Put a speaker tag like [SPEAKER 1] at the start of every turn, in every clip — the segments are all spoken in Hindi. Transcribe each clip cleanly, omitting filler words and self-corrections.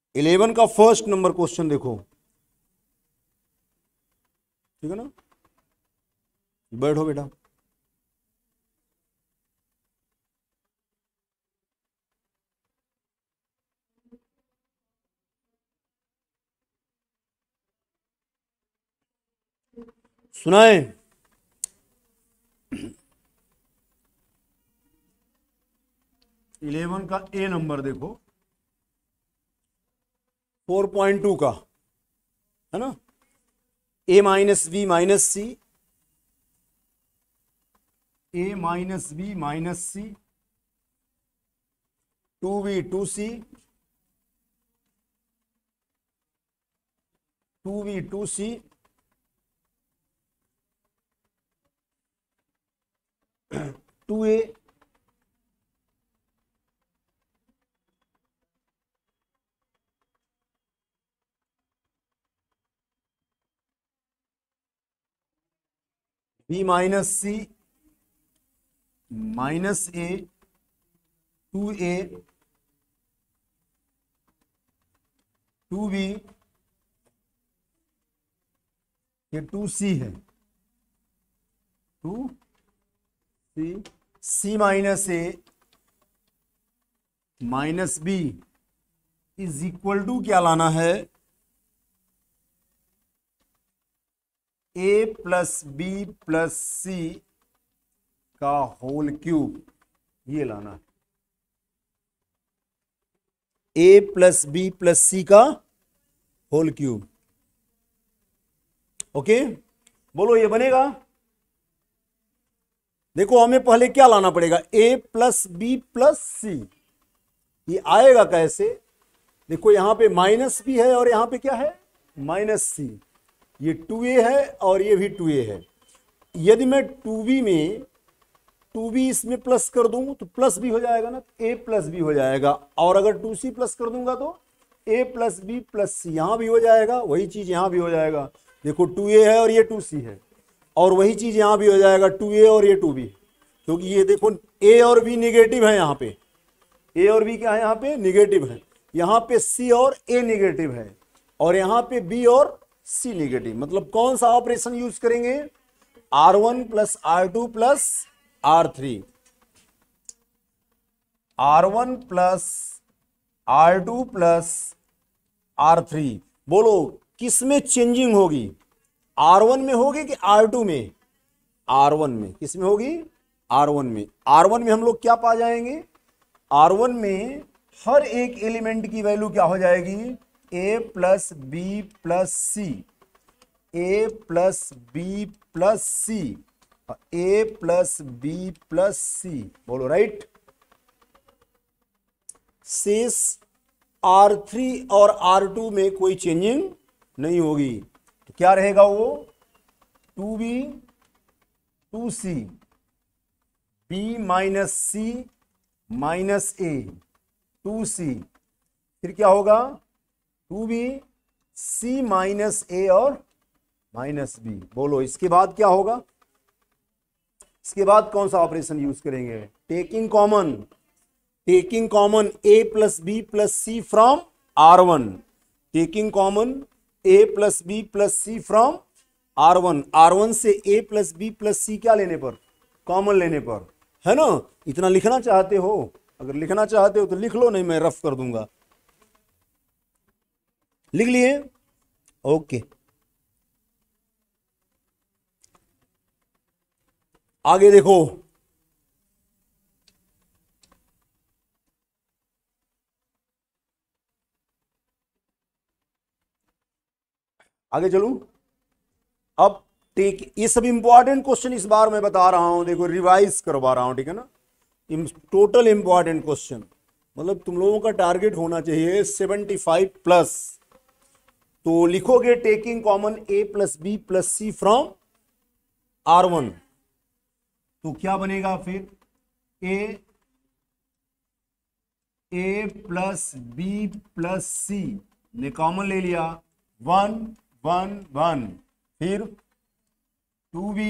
[SPEAKER 1] 11 का फर्स्ट नंबर क्वेश्चन देखो, ठीक है ना। बैठो बेटा। सुनाए। 11 का ए नंबर देखो, 4.2 का, है ना। A minus B minus C, A minus B minus C, 2b 2c, 2b 2c, 2a, b minus C minus A, 2a, 2b, ये 2c है, 2c, c minus A minus B is equal to क्या लाना है, A plus B plus C का होल क्यूब, ये लाना है, A plus B plus C का होल क्यूब। ओके, बोलो ये बनेगा। देखो हमें पहले क्या लाना पड़ेगा, A plus B plus C, ये आएगा कैसे। देखो यहां पे माइनस बी है और यहां पे क्या है, माइनस सी, ये 2a है और ये भी 2a है। यदि मैं 2b में 2b इसमें प्लस कर दूं तो प्लस भी हो जाएगा ना, a प्लस बी हो जाएगा। और अगर 2c प्लस कर दूंगा तो a plus B plus C, यहां भी हो जाएगा, वही चीज यहां भी हो जाएगा। देखो 2a है और ये 2c है, और वही चीज यहां भी हो जाएगा, 2a और ये 2b, क्योंकि ये देखो a और b निगेटिव है, यहां पे a और b क्या है, यहां पे निगेटिव है, यहां पे c और a निगेटिव है, और यहां पे b और c निगेटिव। मतलब कौन सा ऑपरेशन यूज करेंगे, R1 plus R2 plus R3, R1 plus R2 plus R3। बोलो किस में चेंजिंग होगी, R1 में होगी कि R2 में, R1 में। किस में होगी, R1 में। R1 में हम लोग क्या पा जाएंगे, R1 में हर एक एलिमेंट की वैल्यू क्या हो जाएगी, a plus B plus C, A plus B plus C, A plus B plus C. बोलो राइट। शेष R3 और R2 में कोई चेंजिंग नहीं होगी, तो क्या रहेगा वो, 2b 2c, b minus C minus A, 2c, फिर क्या होगा, 2b c माइनस ए और माइनस बी। बोलो इसके बाद क्या होगा, इसके बाद कौन सा ऑपरेशन यूज करेंगे, taking common, taking common A plus B plus C from R1, taking common A plus B plus C from R1, R1 से A plus B plus C क्या लेने पर, कॉमन लेने पर, है ना। इतना लिखना चाहते हो, अगर लिखना चाहते हो तो लिख लो, नहीं मैं रफ कर दूंगा। लिख लिए, ओके। आगे देखो, आगे चलूं। अब टेक, ये सब इंपॉर्टेंट क्वेश्चन इस बार मैं बता रहा हूं, देखो रिवाइज करवा रहा हूं, ठीक है ना। टोटल इंपॉर्टेंट क्वेश्चन, मतलब तुम लोगों का टारगेट होना चाहिए 75 प्लस। तो लिखोगे taking common A plus B plus C from R1, तो क्या बनेगा फिर, A plus B plus C ने कॉमन ले लिया, 1 1 1, फिर 2b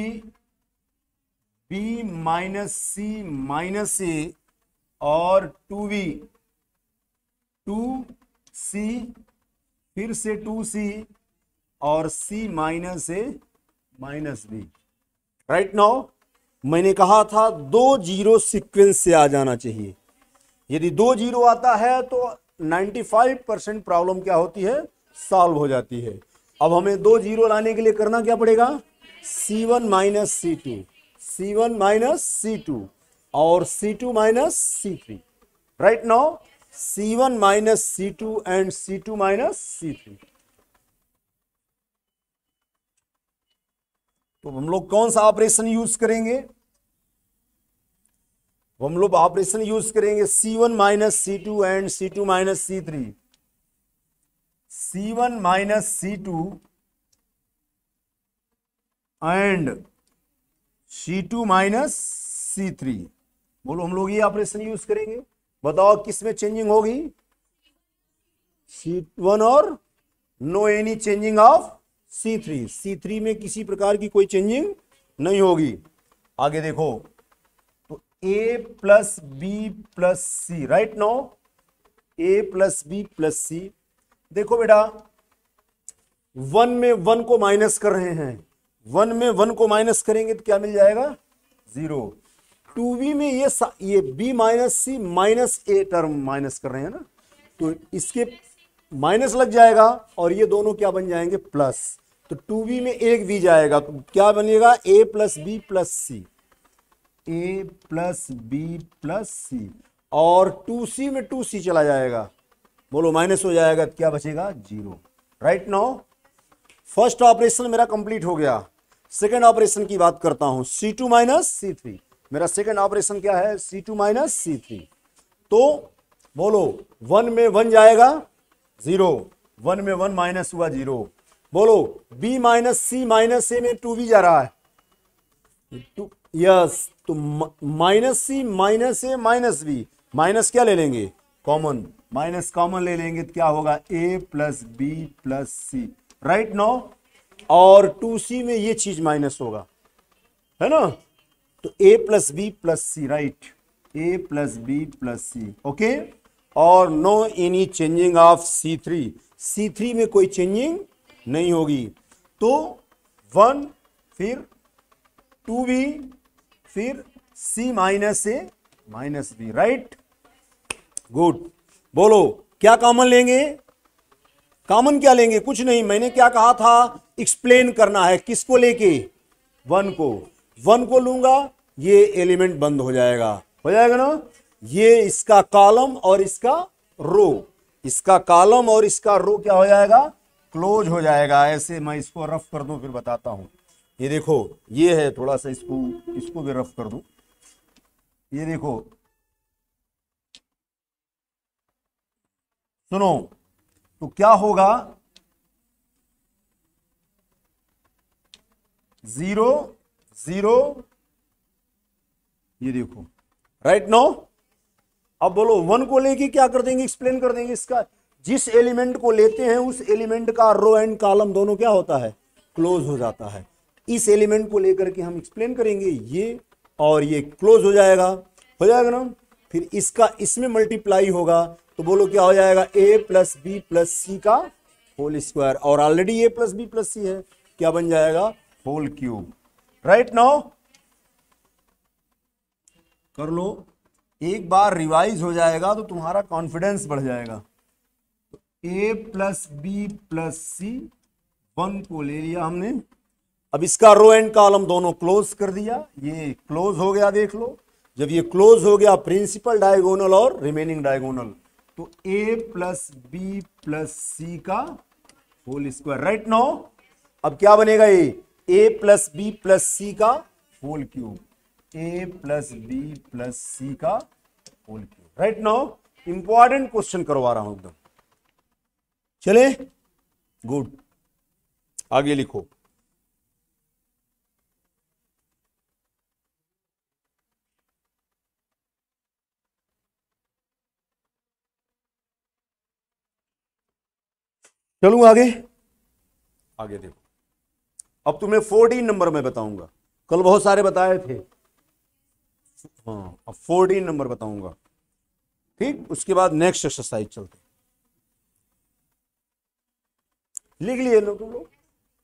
[SPEAKER 1] b minus C minus A और 2b 2 सी, फिर से 2c और c minus a minus b। Right now मैंने कहा था 2 जीरो सीक्वेंस से आ जाना चाहिए। यदि 2 जीरो आता है तो 95% प्रॉब्लम क्या होती है, सॉल्व हो जाती है। अब हमें 2 जीरो लाने के लिए करना क्या पड़ेगा, C1 minus C2, C1 minus C2 और C2 minus C3। Right now C1 minus C2 and C2 minus C3। तो हम लोग कौन सा ऑपरेशन यूज करेंगे, हम लोग ऑपरेशन यूज करेंगे C1 minus C2 and C2 minus C3। C1 minus C2 and C2 minus C3। बोलो हम लोग ये ऑपरेशन यूज करेंगे। बताओ किस में चेंजिंग होगी, C1 और no any changing of C3। C3 में किसी प्रकार की कोई चेंजिंग नहीं होगी। आगे देखो तो A plus B plus C. Right no A plus B plus C. देखो बेटा 1 में 1 को माइनस कर रहे हैं, 1 में 1 को माइनस करेंगे तो क्या मिल जाएगा 0। 2b में ये b minus C minus A term minus कर रहे हैं ना, तो इसके माइनस लग जाएगा और ये दोनों क्या बन जाएंगे प्लस। तो 2b में एक b जाएगा तो क्या बनेगा a plus B plus C, a plus B plus C और 2c में 2c चला जाएगा, बोलो माइनस हो जाएगा तो क्या बचेगा 0। राइट नाउ फर्स्ट ऑपरेशन मेरा कंप्लीट हो गया। सेकेंड ऑपरेशन की बात करता हूं C2 माइनस C3। मेरा सेकेंड ऑपरेशन क्या है C2 माइनस C3। तो बोलो 1 में 1 जाएगा 0, 1 में 1 माइनस हुआ 0। बोलो b minus C minus A में 2b जा रहा है, यस तो minus C minus A minus B, minus क्या ले लेंगे कॉमन, माइनस कॉमन ले लेंगे तो क्या होगा a plus B plus C. Right no और 2c में ये चीज माइनस होगा है ना, तो a plus B plus C. Right a plus B plus C okay. और no any changing of C3, C3 में कोई चेंजिंग नहीं होगी। तो 1 फिर 2b फिर c minus A minus B. Right good. बोलो क्या कॉमन लेंगे, कॉमन क्या लेंगे, कुछ नहीं। मैंने क्या कहा था एक्सप्लेन करना है, किसको लेके 1 को, 1 को लूंगा ये एलिमेंट बंद हो जाएगा ना, ये इसका कॉलम और इसका रो, इसका कॉलम और इसका रो क्या हो जाएगा क्लोज हो जाएगा। ऐसे मैं इसको रफ कर दूं फिर बताता हूं। ये देखो ये है, थोड़ा सा इसको भी रफ कर दूं। ये देखो सुनो तो क्या होगा 0 0, ये देखो राइट नो। अब बोलो 1 को लेके क्या कर देंगे, एक्सप्लेन कर देंगे। इसका जिस एलिमेंट को लेते हैं उस एलिमेंट का रो एंड कॉलम दोनों क्या होता है क्लोज हो जाता है। इस एलिमेंट को लेकर के हम एक्सप्लेन करेंगे, ये और ये क्लोज हो जाएगा ना। फिर इसका इसमें मल्टीप्लाई होगा तो बोलो क्या हो जाएगा a plus B plus C का होल स्क्वायर, और already a plus B plus C है, क्या बन जाएगा होल क्यूब। राइट नाउ कर लो, एक बार रिवाइज हो जाएगा तो तुम्हारा कॉन्फिडेंस बढ़ जाएगा। तो a plus B plus C 1 को ले लिया हमने, अब इसका रो एंड कॉलम दोनों क्लोज कर दिया, ये क्लोज हो गया। देख लो जब ये क्लोज हो गया प्रिंसिपल डायगोनल और रिमेनिंग डायगोनल, तो a plus B plus C का होल स्क्वायर। राइट नो अब क्या बनेगा ये a plus B plus C का whole cube, a plus B plus C का whole cube. Right no important question करवा रहा हूं एकदम, चले गुड आगे लिखो। चलूं आगे, आगे देखो। अब तुम्हें 14 नंबर में बताऊंगा, कल बहुत सारे बताए थे, हाँ अब 14 नंबर बताऊंगा। ठीक उसके बाद नेक्स्ट एक्सरसाइज चलते। लिख लिए लो तुम लोग।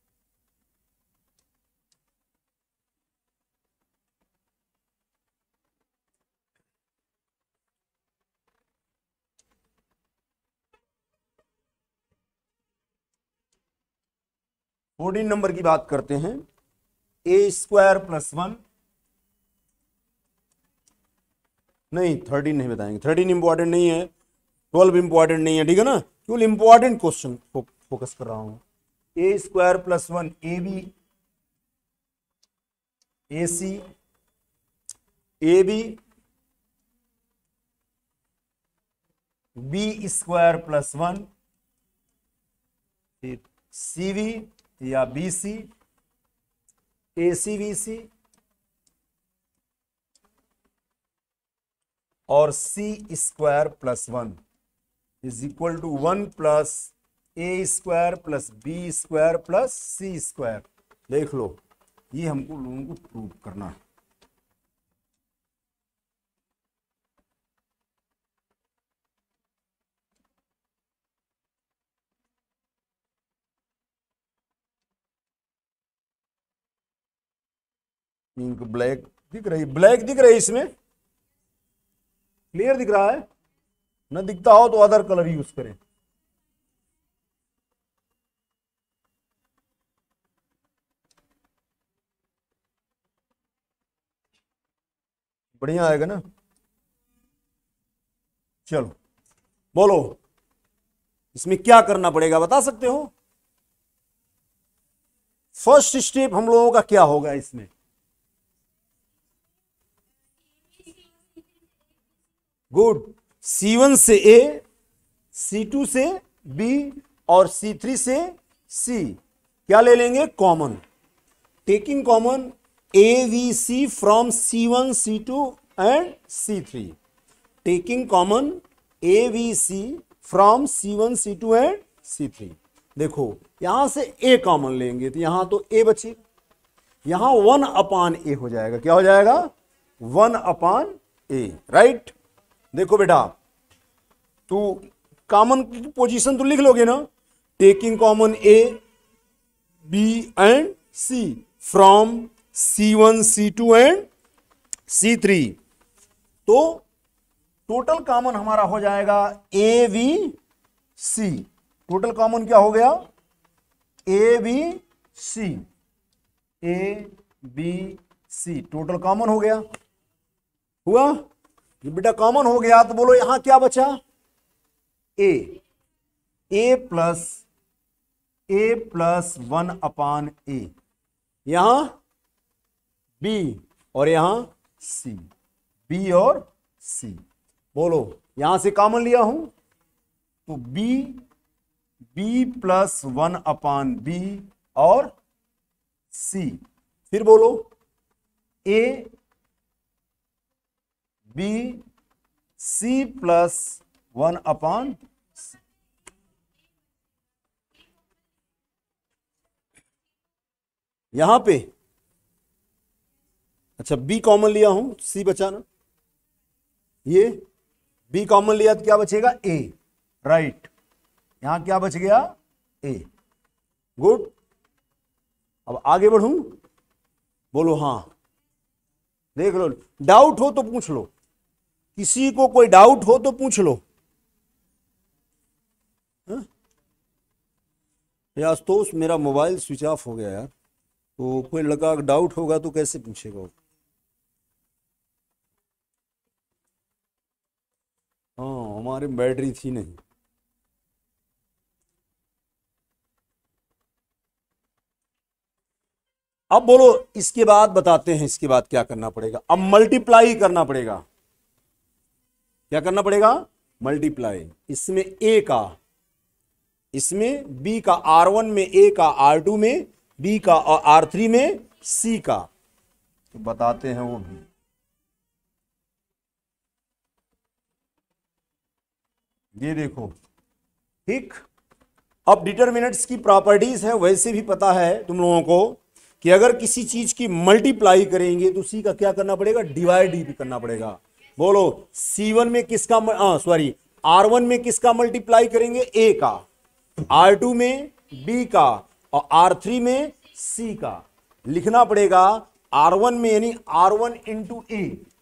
[SPEAKER 1] फोर्टीन नंबर की बात करते हैं। ए स्क्वायर प्लस 1, नहीं 13 नहीं बताएंगे, 13 इंपॉर्टेंट नहीं है, 12 इंपॉर्टेंट नहीं है, ठीक है ना, केवल इंपॉर्टेंट क्वेश्चन फोकस कर रहा हूं। A square plus 1 A B, A C, A B, B square plus 1, फिर सी बी या B C, A C B C, और C square plus 1 is equal to 1 plus A square plus B square plus C square. देख लो, ये हमको लोगों को प्रूव करना है। इंक ब्लैक दिख रही, ब्लैक दिख रही, इसमें क्लियर दिख रहा है, न दिखता हो तो अदर कलर यूज करें। बढ़िया आएगा ना। चलो बोलो, इसमें क्या करना पड़ेगा बता सकते हो? फर्स्ट स्टेप हम लोगों का क्या होगा इसमें? गुड, C1 से A, C2 से B और C3 से C क्या ले लेंगे? Common. Taking common AVC from C1, C2 and C3। Taking common AVC from C1, C2 and C3। देखो यहां से A कॉमन लेंगे तो यहां तो A बचे, यहां 1/A हो जाएगा। क्या हो जाएगा? 1/A, right. देखो बेटा, तू कॉमन की पोजीशन तो लिख लोगे ना, taking common A, B and C from C1, C2 and C3। तो टोटल कॉमन हमारा हो जाएगा AVC। टोटल कॉमन क्या हो गया? ABC, ABC टोटल कॉमन हो गया। हुआ? बेटा कॉमन हो गया तो बोलो यहां क्या बचा? A प्लस 1/A, यहां B और यहां C, B और C। बोलो यहां से कॉमन लिया हूं तो B प्लस 1/B और C। फिर बोलो A, B, C plus 1/C। यहां पे अच्छा B कॉमन लिया हूं, C बचाना, ये B कॉमन लिया तो क्या बचेगा? A, right. यहां क्या बच गया? A। गुड। अब आगे बढ़ूं? बोलो हाँ। देख लो, डाउट हो तो पूछ लो, किसी को कोई डाउट हो तो पूछ लो। यार तो मेरा मोबाइल स्विच ऑफ हो गया यार, तो कोई लड़का डाउट होगा तो कैसे पूछेगा? हाँ, हमारी बैटरी थी नहीं। अब बोलो इसके बाद बताते हैं, इसके बाद क्या करना पड़ेगा? अब मल्टीप्लाई करना पड़ेगा। क्या करना पड़ेगा? मल्टीप्लाई। इसमें A का, इसमें B का R1 में, A का R2 में, B का और R3 में, C का, तो बताते हैं वो भी। ये देखो, ठीक। अब डिटरमिनेंट्स की प्रॉपर्टीज है, वैसे भी पता है तुम लोगों को कि अगर किसी चीज की मल्टीप्लाई करेंगे तो उसी का क्या करना पड़ेगा? डिवाइड भी करना पड़ेगा। बोलो C1 में किसका, सॉरी R1 में किसका मल्टीप्लाई करेंगे? A का। R2 में बी का और R3 में सी का। लिखना पड़ेगा R1 में यानी R1 इंटू ए,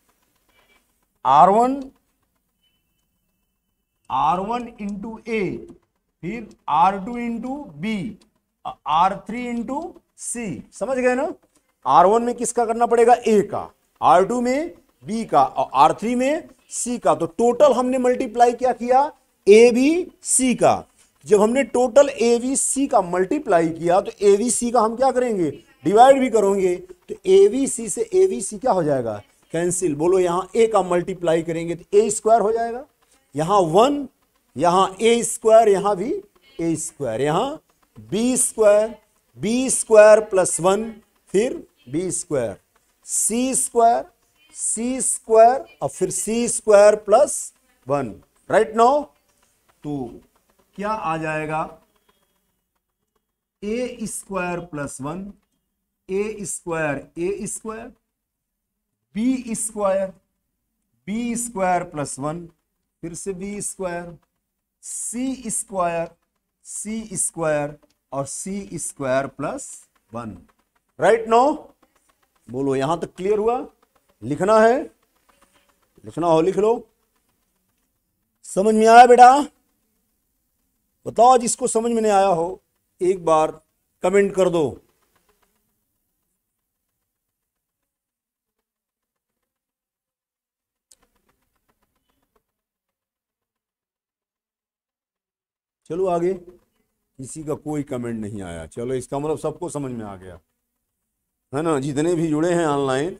[SPEAKER 1] R1 इंटू ए, फिर R2 into B, R3 into सी। समझ गए ना? R1 में किसका करना पड़ेगा? ए का, R2 में बी का और R3 में सी का। तो टोटल हमने मल्टीप्लाई क्या किया? ए बी सी का। जब हमने टोटल ए बी सी का मल्टीप्लाई किया तो ए बी सी का हम क्या करेंगे? डिवाइड भी करेंगे। तो ए बी सी से ए बी सी क्या हो जाएगा? कैंसिल। बोलो यहां ए का मल्टीप्लाई करेंगे तो ए स्क्वायर हो जाएगा, यहां 1, यहां ए स्क्वायर, यहां भी ए स्क्वायर, यहां बी स्क्वायर प्लस 1, फिर बी स्क्वायर, सी स्क्वायर और फिर C square plus 1। Right now तो क्या आ जाएगा? A square plus 1, A square, B square plus 1, फिर से बी स्क्वायर, सी स्क्वायर और C square plus 1। Right no? बोलो यहां तक क्लियर हुआ? लिखना है, लिखना हो लिख लो। समझ में आया बेटा? बताओ जिसको समझ में नहीं आया हो एक बार कमेंट कर दो। चलो आगे, किसी का कोई कमेंट नहीं आया। चलो इसका मतलब सबको समझ में आ गया है ना, जितने भी जुड़े हैं ऑनलाइन।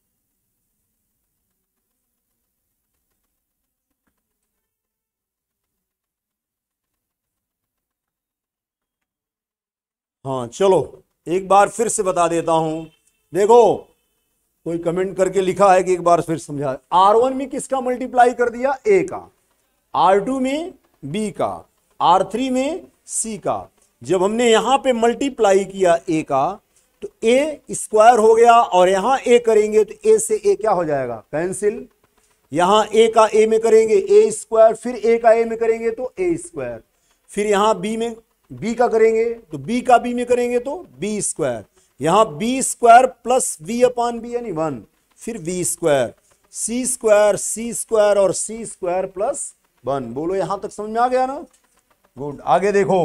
[SPEAKER 1] हाँ चलो एक बार फिर से बता देता हूं। देखो कोई कमेंट करके लिखा है कि एक बार फिर समझा। R1 में किसका मल्टीप्लाई कर दिया? ए का, R2 में बी का, R3 में सी का। जब हमने यहां पे मल्टीप्लाई किया ए का तो ए स्क्वायर हो गया और यहां ए करेंगे तो ए से ए क्या हो जाएगा? कैंसिल। यहां ए का ए में करेंगे ए स्क्वायर, फिर ए का ए में करेंगे तो ए स्क्वायर, फिर यहां बी में बी का करेंगे तो बी का बी में करेंगे तो बी स्क्वायर, यहां B square plus B upon B यानी 1, फिर बी स्क्वायर, सी स्क्वायर और सी स्क्वायर प्लस 1। बोलो यहां तक समझ में आ गया ना? गुड। आगे देखो,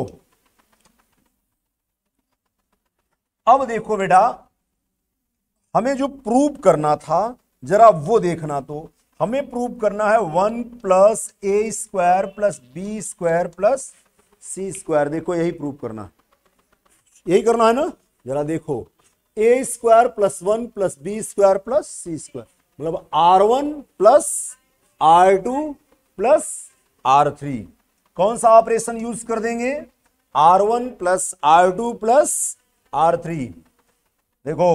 [SPEAKER 1] अब देखो बेटा हमें जो प्रूव करना था जरा वो देखना। तो हमें प्रूव करना है 1 plus A square plus B square plus C square. देखो यही प्रूव करना, यही करना है ना? जरा देखो, A square plus 1 plus B square plus C square, मतलब R1 plus R2 plus R3। कौन सा ऑपरेशन यूज कर देंगे? R1 plus R2 plus R3। देखो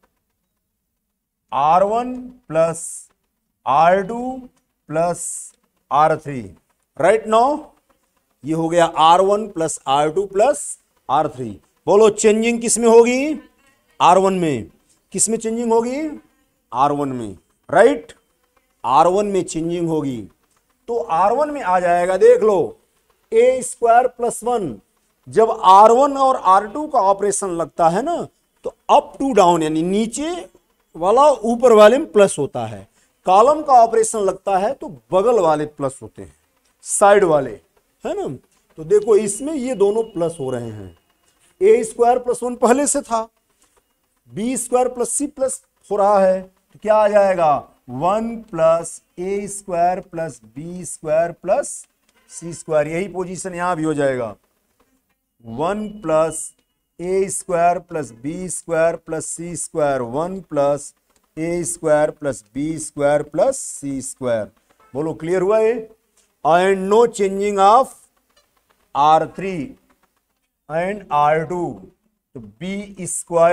[SPEAKER 1] R1 plus R2 plus R3। Right now ये हो गया R1 plus R2 plus R3। बोलो चेंजिंग किस में होगी? R1 में। किस में चेंजिंग होगी? R1 में। राइट, R1 में चेंजिंग होगी। तो R1 में आ जाएगा, देख लो, ए स्क्वायर प्लस 1। जब R1 और R2 का ऑपरेशन लगता है ना तो अप टू डाउन यानी नीचे वाला ऊपर वाले में प्लस होता है, कॉलम का ऑपरेशन लगता है तो बगल वाले प्लस होते हैं, साइड वाले, है ना? तो देखो इसमें ये दोनों प्लस हो रहे हैं। ए स्क्वायर प्लस 1 पहले से था, B square plus C plus हो रहा है, तो क्या आ जाएगा? 1 plus A square plus B square plus C square. यही पोजीशन यहां भी हो जाएगा, 1 plus A square plus B square plus C square, 1 plus A square plus B square plus C square. बोलो क्लियर हुआ ये? And no changing of R3 and R2। तो बी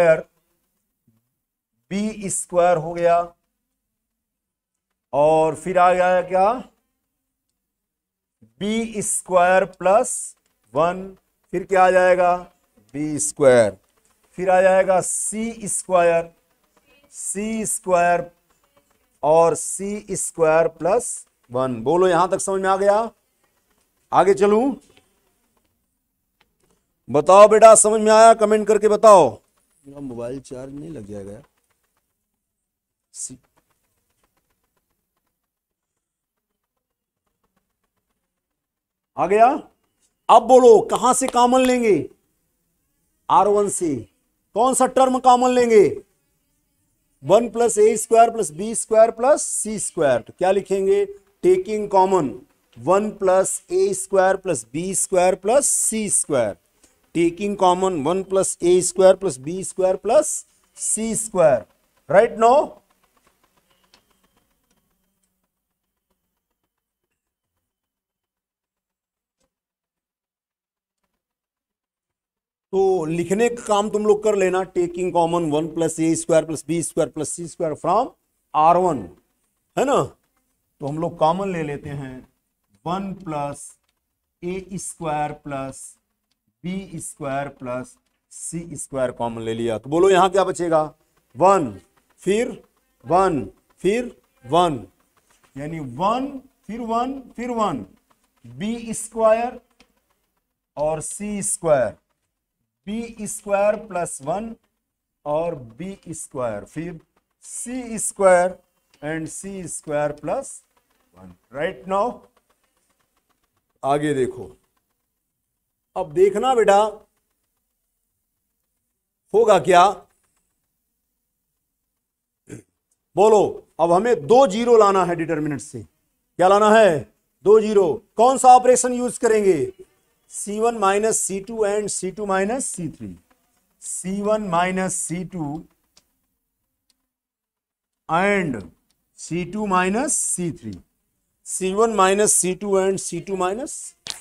[SPEAKER 1] स्क्वायर हो गया और फिर आ गया क्या? बी स्क्वायर प्लस 1, फिर क्या आ जाएगा? बी स्क्वायर, फिर आ जाएगा सी स्क्वायर और सी स्क्वायर प्लस 1। बोलो यहां तक समझ में आ गया? आगे चलूं? बताओ बेटा, समझ में आया? कमेंट करके बताओ। मेरा मोबाइल चार्ज नहीं लग जाएगा यार। आ गया? अब बोलो कहां से कॉमन लेंगे? R1 से। कौन सा टर्म कॉमन लेंगे? 1 plus A square plus B square plus C square. तो क्या लिखेंगे? Taking common 1 plus A square plus B square plus C square. Taking common 1 plus A square plus B square plus C square. Right no? तो लिखने का काम तुम लोग कर लेना। Taking common 1 plus A square plus B square plus C square from R1, है ना? तो हम लोग कॉमन ले लेते हैं 1 plus A square plus B square plus C square common ले लिया। तो बोलो यहां क्या बचेगा? 1 फिर 1 फिर 1, यानी 1 फिर 1 फिर 1, बी स्क्वायर और C square. B square plus 1 और बी स्क्वायर, फिर C square and C square plus 1। Right now आगे देखो। अब देखना बेटा होगा क्या। बोलो, अब हमें 2 जीरो लाना है डिटर्मिनेंट से। क्या लाना है? 2 जीरो। कौन सा ऑपरेशन यूज करेंगे? C1 minus C2 and C2 minus C3। C1 minus C2 and C2 minus C3। C1 minus C2 and C2 minus.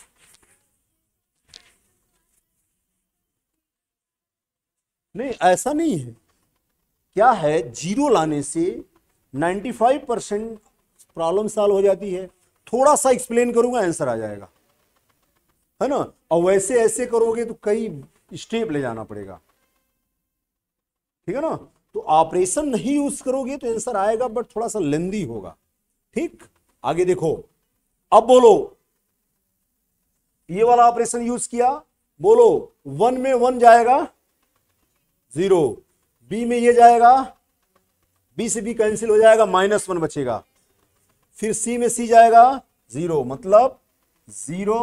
[SPEAKER 1] नहीं, ऐसा नहीं है। क्या है, जीरो लाने से 95% प्रॉब्लम सॉल्व हो जाती है। थोड़ा सा एक्सप्लेन करूंगा, आंसर आ जाएगा, है ना? और वैसे ऐसे करोगे तो कई स्टेप ले जाना पड़ेगा, ठीक है ना? तो ऑपरेशन नहीं यूज करोगे तो आंसर आएगा, बट थोड़ा सा लेंदी होगा। ठीक, आगे देखो। अब बोलो, ये वाला ऑपरेशन यूज किया, बोलो 1 में 1 जाएगा 0, बी में ये जाएगा, बी से बी कैंसिल हो जाएगा, -1 बचेगा। फिर सी में सी जाएगा 0, मतलब 0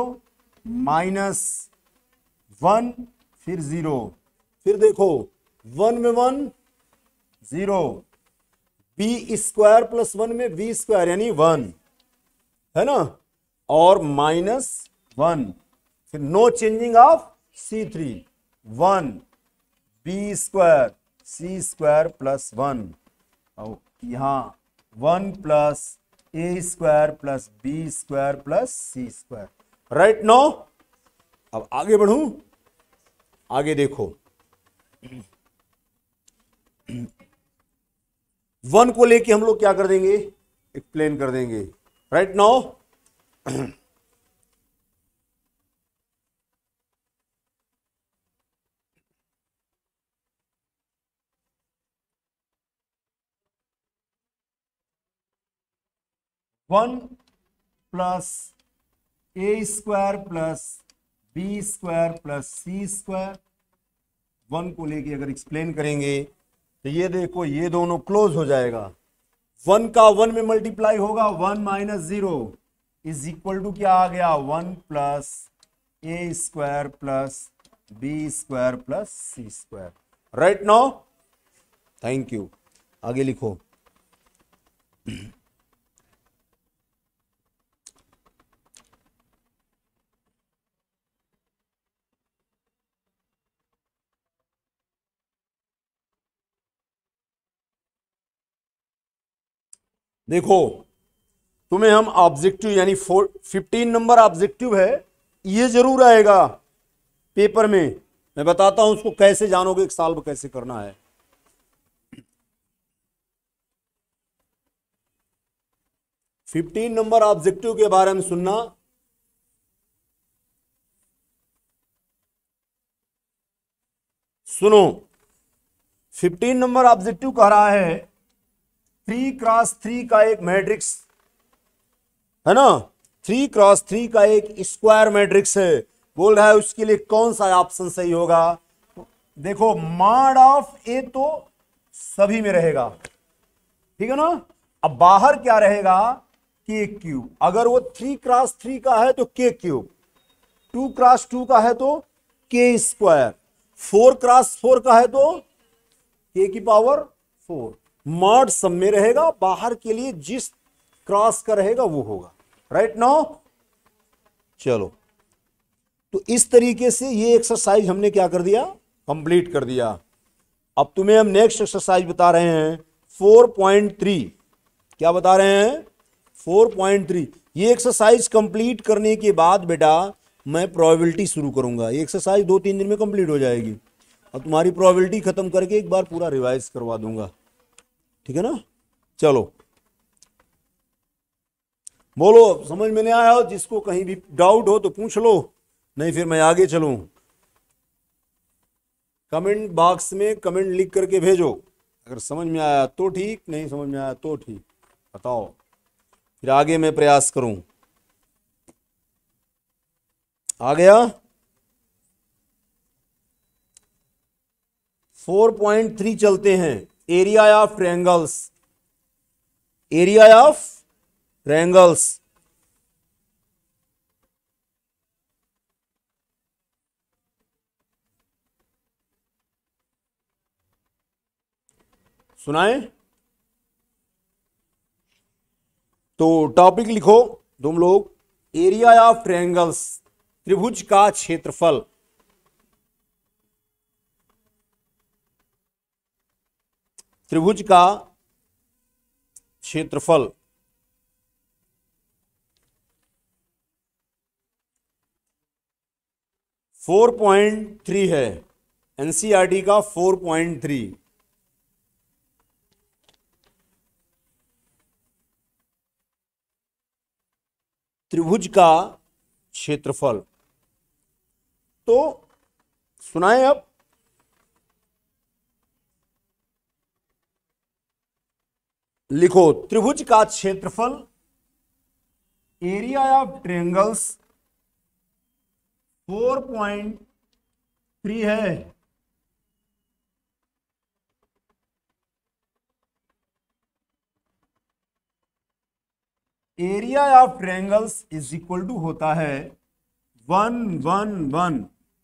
[SPEAKER 1] -1 फिर 0। फिर देखो 1 में 1 0, बी स्क्वायर प्लस 1 में बी स्क्वायर यानी 1, है ना? और -1, फिर no changing of C3, 1 B square C square plus 1, और यहां 1 plus A square plus B square plus C square. Right no? अब आगे बढ़ूं। आगे देखो, 1 को लेके हम लोग क्या कर देंगे? एक्सप्लेन कर देंगे। Right no? 1 plus A square plus B square plus C square. 1 को लेके अगर एक्सप्लेन करेंगे तो ये देखो, ये दोनों क्लोज हो जाएगा। 1 का 1 में मल्टीप्लाई होगा, 1 माइनस 0 इज इक्वल टू क्या आ गया? 1 plus A square plus B square plus C square. Right no? Thank you. आगे लिखो। देखो, तुम्हें हम ऑब्जेक्टिव यानी 15 नंबर ऑब्जेक्टिव है, ये जरूर आएगा पेपर में। मैं बताता हूं उसको कैसे जानोगे, एक सॉल्व कैसे करना है। फिफ्टीन नंबर ऑब्जेक्टिव के बारे में सुनना। सुनो, 15 नंबर ऑब्जेक्टिव कह रहा है 3x3 का एक मैट्रिक्स है ना, 3x3 का एक स्क्वायर मैट्रिक्स है बोल रहा है उसके लिए कौन सा ऑप्शन सही होगा। देखो मॉड ऑफ ए तो सभी में रहेगा, ठीक है ना। अब बाहर क्या रहेगा, के क्यूब। अगर वो 3x3 का है तो के क्यूब, 2x2 का है तो के स्क्वायर, 4x4 का है तो के की पावर 4। मॉड सब में रहेगा, बाहर के लिए जिस क्रॉस का रहेगा वो होगा। राइट नाउ चलो, तो इस तरीके से ये एक्सरसाइज हमने क्या कर दिया, कंप्लीट कर दिया। अब तुम्हें हम नेक्स्ट एक्सरसाइज बता रहे हैं 4.3। क्या बता रहे हैं, 4.3। ये एक्सरसाइज कंप्लीट करने के बाद बेटा मैं प्रोबेबिलिटी शुरू करूंगा। ये एक्सरसाइज 2-3 दिन में कंप्लीट हो जाएगी और तुम्हारी प्रोबेबिलिटी खत्म करके एक बार पूरा रिवाइज करवा दूंगा, ठीक है ना। चलो बोलो, समझ में नहीं आया हो, जिसको कहीं भी डाउट हो तो पूछ लो, नहीं फिर मैं आगे चलूं। कमेंट बॉक्स में कमेंट लिख करके भेजो, अगर समझ में आया तो ठीक, नहीं समझ में आया तो ठीक, बताओ फिर आगे मैं प्रयास करूं। आ गया 4.3 चलते हैं। Area of triangles, area of triangles. सुनाएं तो टॉपिक लिखो तुम लोग, एरिया ऑफ ट्रायंगल्स, त्रिभुज का क्षेत्रफल। त्रिभुज का क्षेत्रफल 4.3 है, एनसीईआरटी का 4.3। त्रिभुज का क्षेत्रफल तो सुनाएं अब। लिखो त्रिभुज का क्षेत्रफल, एरिया ऑफ ट्रायंगल्स 4.3 है। Area of triangles is equal to होता है 1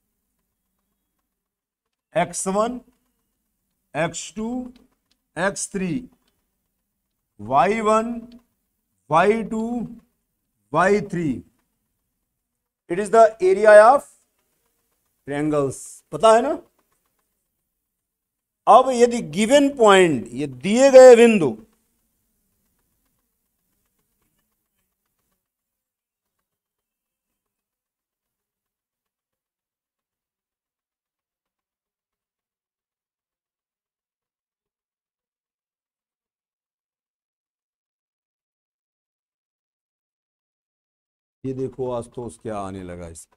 [SPEAKER 1] x1 x2 x3 y1 y2 y3। It is the area of triangles, पता है ना। अब यदि गिवन पॉइंट, ये दिए गए बिंदु, ये देखो आशुतोष क्या आने लगा इसमें।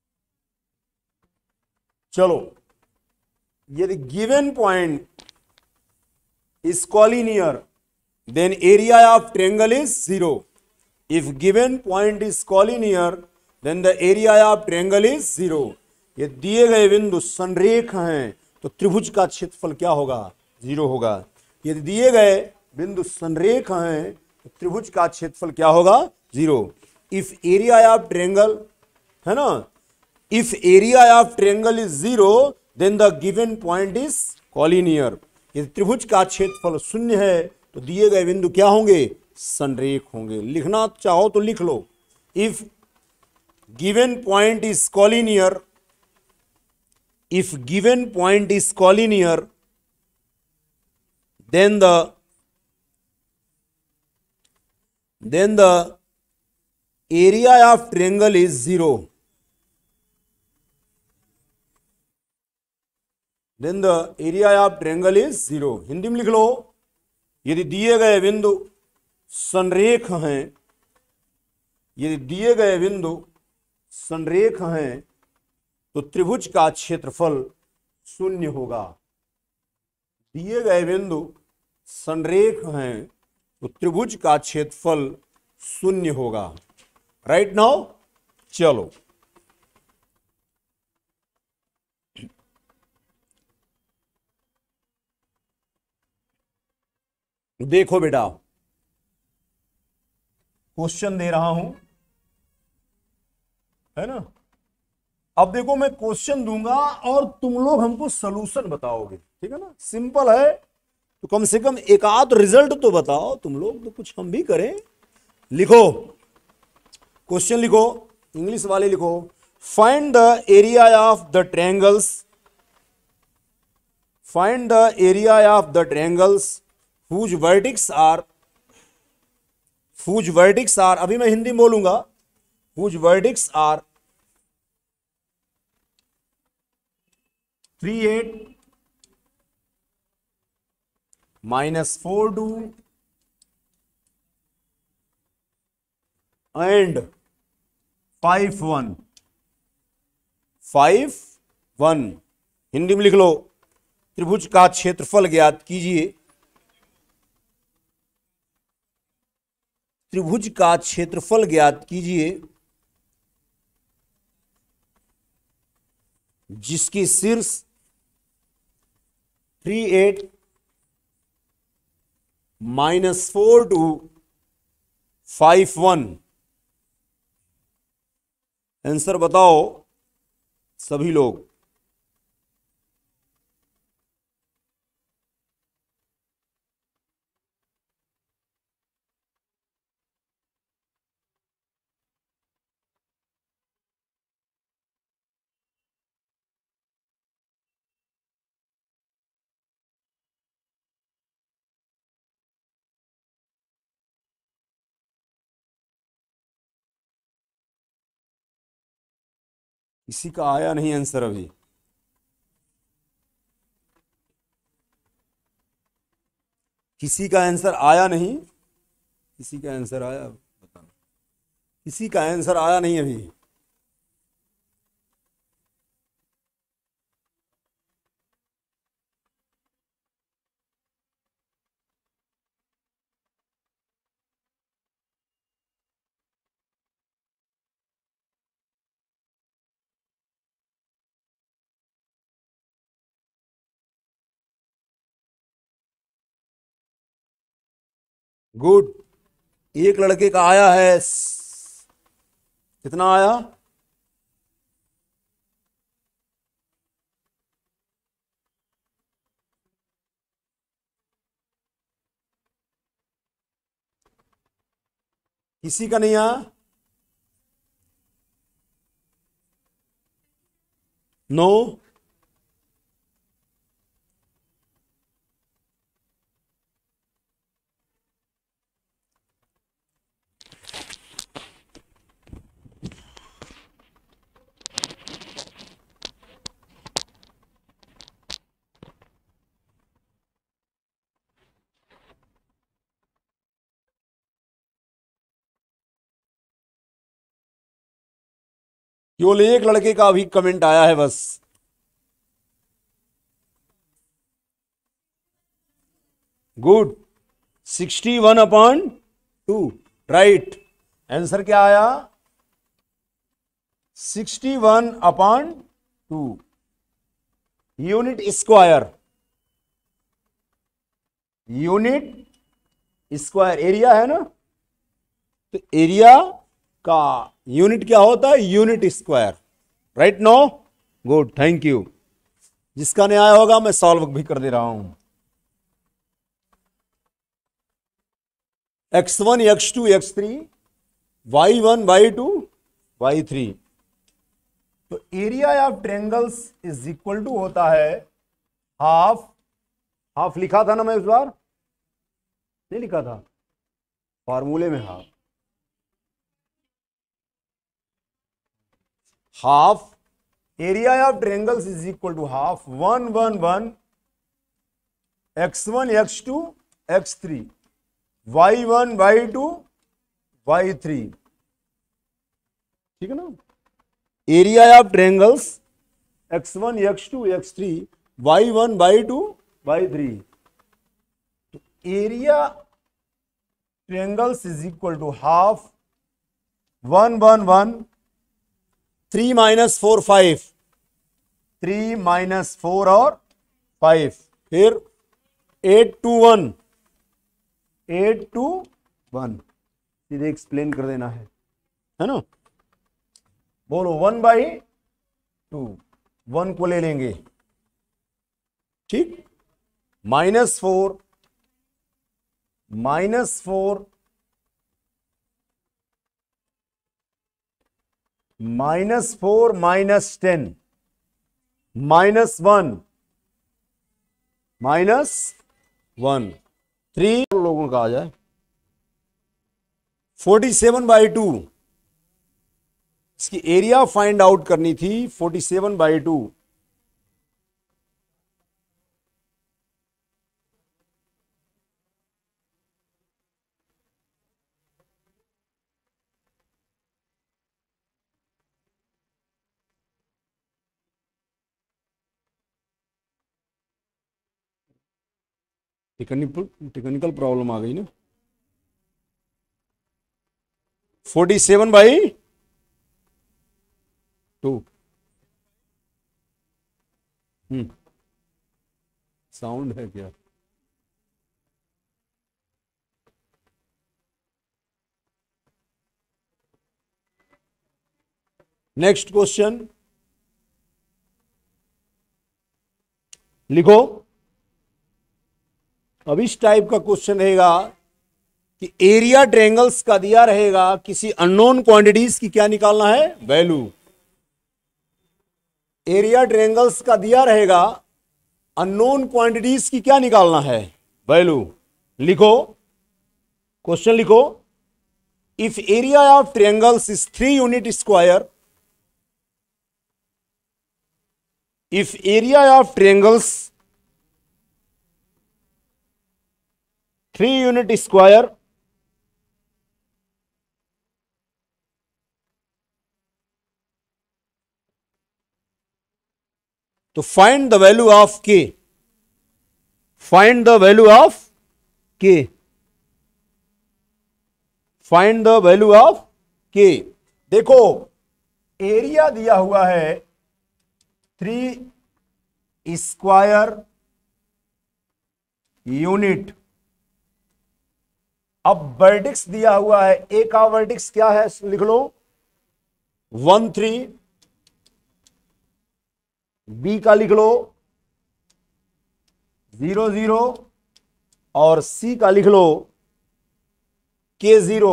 [SPEAKER 1] चलो, यदि given point is collinear then area of triangle is 0। If given point is collinear then the area of triangle is 0। ये दिए गए बिंदु संरेख हैं तो त्रिभुज का क्षेत्रफल क्या होगा, 0 होगा। यदि दिए गए बिंदु संरेख हैं तो त्रिभुज का क्षेत्रफल क्या होगा, 0। इफ एरिया ऑफ ट्रायंगल है ना, if area of triangle is 0 then the given point is collinear. यदि त्रिभुज का क्षेत्रफल 0 है तो दिए गए बिंदु क्या होंगे, संरेख होंगे। लिखना चाहो तो लिख लो, if given point is collinear, if given point is collinear then the area of triangle is 0। then the area of triangle is 0। Hindi में लिख लो, यदि दिए गए बिंदु संरेख हैं, यदि दिए गए बिंदु संरेख हैं तो त्रिभुज का क्षेत्रफल 0 होगा। दिए गए बिंदु संरेख हैं तो त्रिभुज का क्षेत्रफल 0 होगा। राइट नाउ चलो देखो बेटा, क्वेश्चन दे रहा हूं, है ना। अब देखो, मैं क्वेश्चन दूंगा और तुम लोग हमको सलूशन बताओगे, ठीक है ना। सिंपल है, तो कम से कम एक आध रिजल्ट तो बताओ तुम लोग, तो कुछ हम भी करें। लिखो, क्वेश्चन लिखो, इंग्लिश वाले लिखो। Find the area of the triangles, find the area of the triangles whose vertices are, अभी मैं हिंदी में बोलूंगा, whose vertices are 3 8 -4 2 and 5 1 5 1। Hindi में लिख लो, त्रिभुज का क्षेत्रफल ज्ञात कीजिए, त्रिभुज का क्षेत्रफल ज्ञात कीजिए जिसकी शीर्ष 3 8 -4 2 5 1। आंसर बताओ सभी लोग। किसी का आया नहीं आंसर अभी? किसी का आंसर आया नहीं? किसी का आंसर आया बताना, किसी का आंसर आया नहीं अभी? गुड, एक लड़के का आया है। कितना आया? किसी का नहीं आया? नो। केवल एक लड़के का अभी कमेंट आया है बस। Good, 61/2, right. आंसर क्या आया? 61/2 unit square, unit square area है ना, तो एरिया का यूनिट क्या होता है? Unit square, right. No, good, thank you. जिसका नहीं आया होगा मैं सॉल्व भी कर दे रहा हूं। x1 x2 x3 y1 y2 y3, तो area of triangles is equal to होता है हाफ, हाफ लिखा था ना मैं इस बार? नहीं लिखा था फॉर्मूले में? Half area of triangles is equal to half 1 1 1 x1 x2 x3 y1 y2 y3, ठीक है ना। Area of triangles x1 x2 x3 y1 y2 y3, तो area triangles is equal to half 1 1 1 3 -4 5, 3 -4 और 5, फिर 8 2 1 8 to 1, सीधे एक्सप्लेन कर देना है ना। बोलो 1/2, 1 को ले लेंगे, ठीक। -4 -4 -4 -10 -1 -1, 3 लोगों का आ जाए। 47/2, इसकी एरिया फाइंड आउट करनी थी। 47/2, टेक्निकल प्रॉब्लम आ गई ना। 47/2, साउंड है क्या? नेक्स्ट क्वेश्चन लिखो। अब इस टाइप का क्वेश्चन रहेगा कि एरिया ट्रायंगल्स का दिया रहेगा, किसी अननोन क्वांटिटीज की क्या निकालना है? वैल्यू। एरिया ट्रायंगल्स का दिया रहेगा, अननोन क्वांटिटीज की क्या निकालना है? वैल्यू। लिखो, क्वेश्चन लिखो। If area of triangles is 3 unit square, if area of triangles 3 unit square, तो find the value of k, find the value of k, find the value of k। देखो एरिया दिया हुआ है 3 स्क्वायर यूनिट। अब वर्टेक्स दिया हुआ है, ए का वर्टेक्स क्या है? लिख लो 1 3, बी का लिख लो 0 0, और सी का लिख लो K0।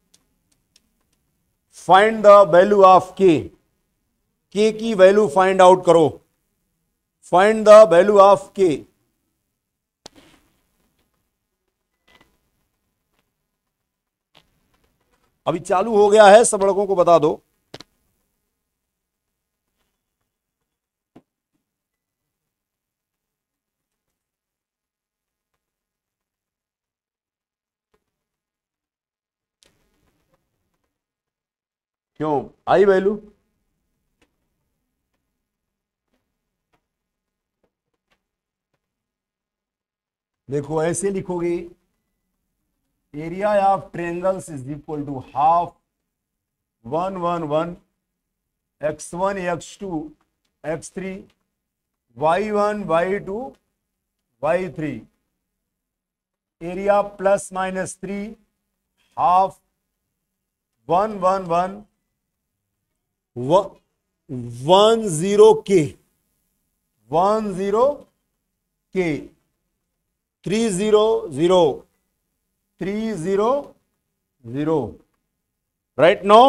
[SPEAKER 1] Find the value of K की वैल्यू फाइंड आउट करो। Find the value of K. अभी चालू हो गया है, सब लड़कों को बता दो। क्यों आई वैल्यू? देखो ऐसे लिखोगे, area of triangles is equal to half 1 1 1 x1 x2 x3 y1 y2 y3, area plus minus 3 half 1 1 1 1 0 k 1 0 k 3 0 0 3 0 0। Right no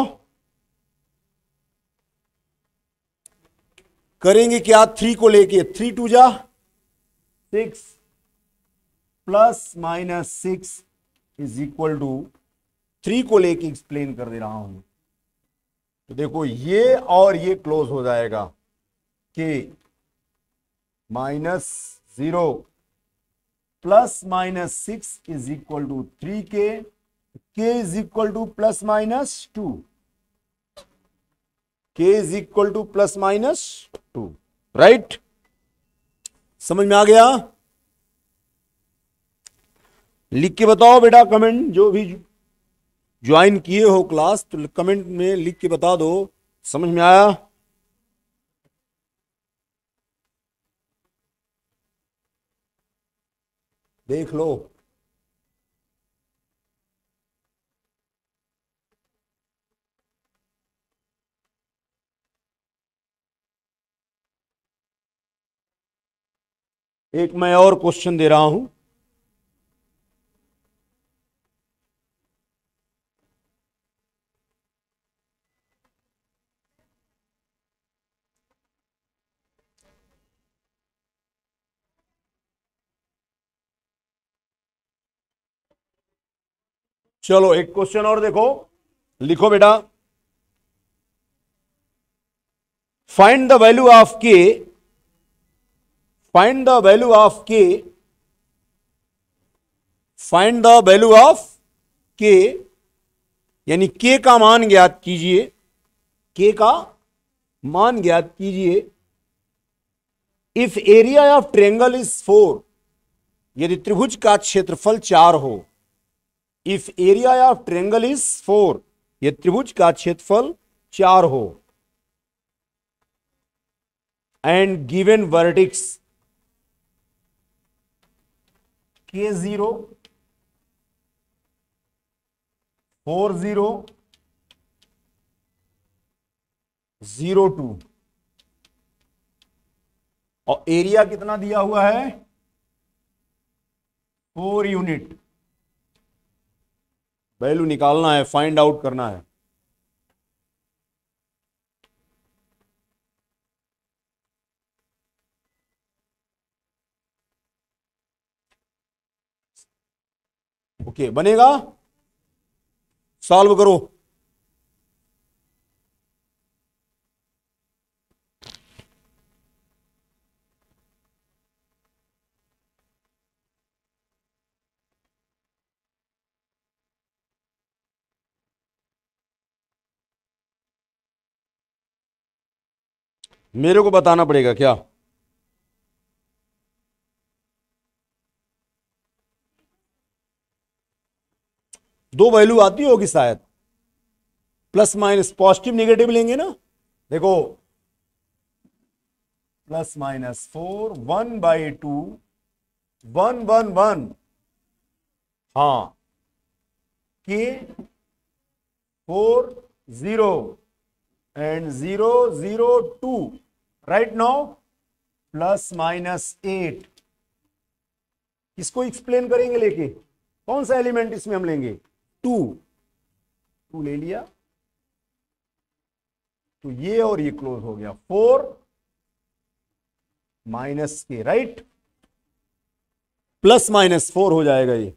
[SPEAKER 1] करेंगे क्या? 3 को लेके 3 2 जा 6 plus minus 6 is equal to 3 को लेके एक्सप्लेन कर दे रहा हूं। तो देखो ये और ये क्लोज हो जाएगा, K -0 plus minus 6 is equal to 3k, k is equal to plus minus 2, k is equal to plus minus 2। Right, समझ में आ गया? लिख के बताओ बेटा कमेंट, जो भी ज्वाइन किए हो क्लास तो कमेंट में लिख के बता दो समझ में आया। देख लो एक मैं और क्वेश्चन दे रहा हूं। चलो एक क्वेश्चन और देखो, लिखो बेटा, find the value of K, find the value of K, find the value of K, यानी के का मान ज्ञात कीजिए, के का मान ज्ञात कीजिए। If area of triangle is 4, यदि त्रिभुज का क्षेत्रफल 4 हो। If area of triangle is 4, यदि त्रिभुज का क्षेत्रफल 4 हो। एंड गिवन वर्टेक्स K0, 4, 0, 0, 2, और एरिया कितना दिया हुआ है, 4 यूनिट। वैल्यू निकालना है, फाइंड आउट करना है। ओके, बनेगा, सॉल्व करो। मेरे को बताना पड़ेगा क्या? दो वैल्यू आती होगी शायद, प्लस माइनस, पॉजिटिव नेगेटिव लेंगे ना। देखो, +-4, 1/2, 1, 1, 1, हाँ, के 4, 0 एंड 0, 0, 2, राइट नाउ +-8। इसको एक्सप्लेन करेंगे लेके, कौन सा एलिमेंट इसमें हम लेंगे, 2 ले लिया, तो ये और ये क्लोज हो गया, 4 माइनस के, राइट, +-4 हो जाएगा ये,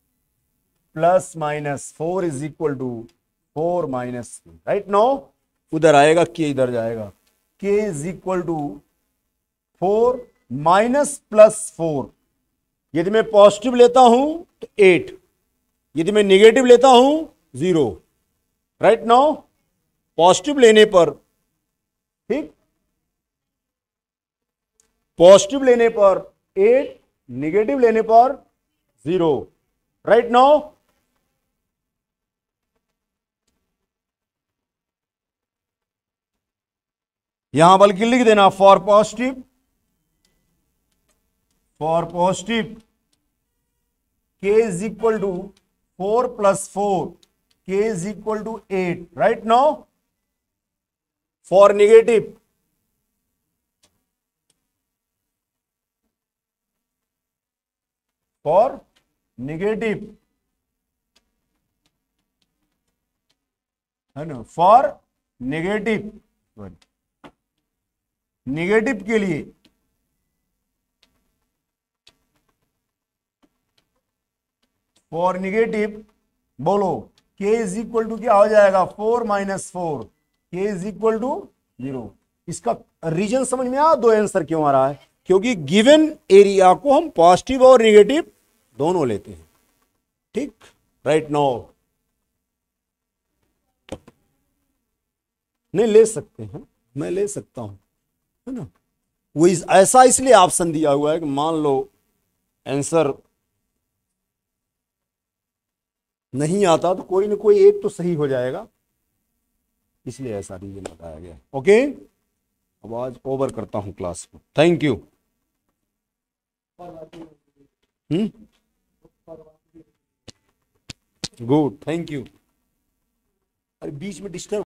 [SPEAKER 1] +-4 is equal to 4 minus, right now उधर आएगा के, इधर जाएगा, के इज इक्वल टू 4 माइनस +4। यदि मैं पॉजिटिव लेता हूं तो 8, यदि मैं नेगेटिव लेता हूं 0, राइट नाउ पॉजिटिव लेने पर, ठीक, पॉजिटिव लेने पर 8, नेगेटिव लेने पर 0, राइट नाउ यहां बल्कि लिख देना for positive, k is equal to 4 plus 4, k is equal to 8, right now for negative, है ना, फॉर नेगेटिव के लिए फॉर नेगेटिव बोलो, k इज इक्वल टू क्या हो जाएगा, 4 minus 4, k is equal to 0। इसका रीजन समझ में आया, दो आंसर क्यों आ रहा है, क्योंकि गिवन एरिया को हम पॉजिटिव और नेगेटिव दोनों लेते हैं, ठीक, राइट नाउ नहीं ले सकते हैं, मैं ले सकता हूं, है ना, वो ऐसा इसलिए ऑप्शन दिया हुआ है कि मान लो आंसर नहीं आता तो कोई ना कोई एक तो सही हो जाएगा, इसलिए ऐसा रीजन बताया गया। ओके, अब आज ओवर करता हूं क्लास को, thank you. Good, thank you. अरे बीच में डिस्टर्ब